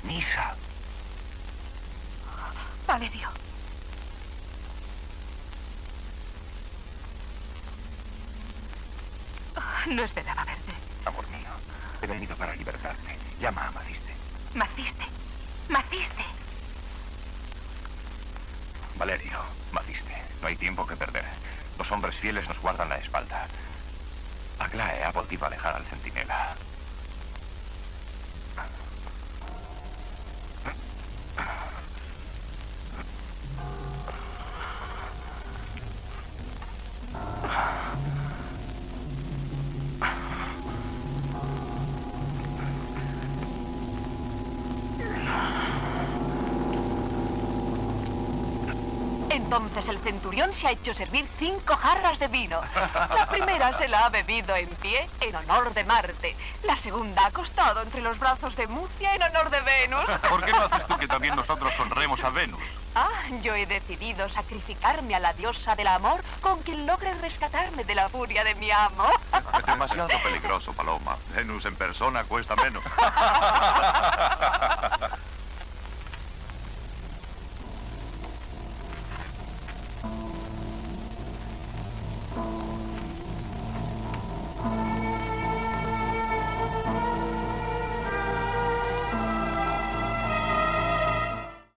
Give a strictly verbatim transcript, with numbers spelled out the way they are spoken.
Misa. Valerio. No esperaba verte. Amor mío, he venido para libertarte. Llama a Maciste. Maciste. Maciste. Valerio, Maciste, no hay tiempo que perder. Los hombres fieles nos guardan la espalda. Aglae ha podido alejar al centinela. Entonces el centurión se ha hecho servir cinco jarras de vino. La primera se la ha bebido en pie, en honor de Marte. La segunda ha acostado entre los brazos de Mucia, en honor de Venus. ¿Por qué no haces tú que también nosotros honremos a Venus? Ah, yo he decidido sacrificarme a la diosa del amor con quien logre rescatarme de la furia de mi amo. Es demasiado peligroso, Paloma. Venus en persona cuesta menos.